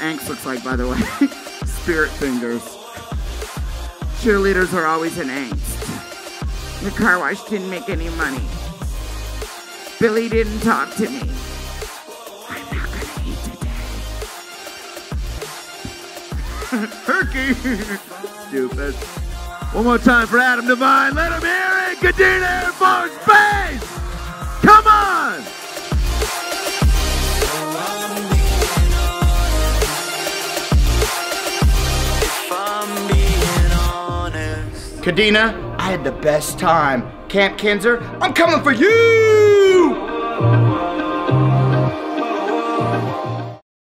angst looks like, by the way. Spirit fingers. Cheerleaders are always in angst. The car wash didn't make any money. Billy didn't talk to me. I'm not gonna eat today. Turkey! Stupid. One more time for Adam Devine. Let him hear it! Kadena Air Force Base! Come on! Kadena, I had the best time. Camp Kinzer, I'm coming for you!